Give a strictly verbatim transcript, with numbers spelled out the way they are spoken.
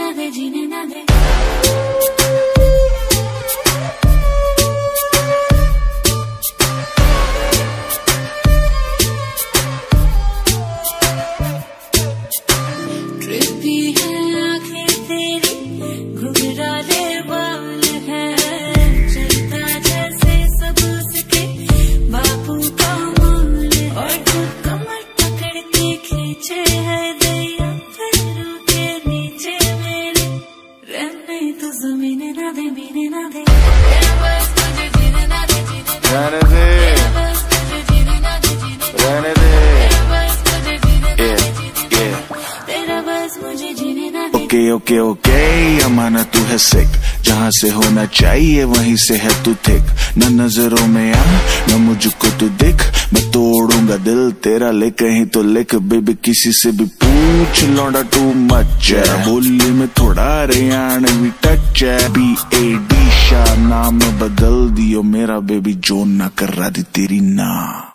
ना दे, जीने ना दे। ट्रिपी है आंखें तेरी, घुघराले बाल है, चलता जैसे सब उसके बापू का माल है, और तू कमर पकड़ के खींचे है दैया पैरों के नीचे मेरे, रहने तो जमीन ना दे, मीने ना दे, बस तुझे जीने ना दे, जीने ना दे, बस तुझे जीने ना दे, जीने ना दे, बस तुझे जीने ना दे, तेरा बस मुझे जीने ना दे। ओके ओके ओके अमाना तू है सिक, जहाँ से होना चाहिए वहीं से है तू थिक, न नजरों में आ न मुझको तू दिख, मैं तोड़ूंगा दिल तेरा ले कहीं तो लिख, बेबी किसी से भी पूछ लौंडा टू मच है, बोली में थोड़ा हरियाणवी टच है, बी ए डी शाह नाम बदल दियो मेरा बेबी, जो ना कर रहा थी तेरी ना।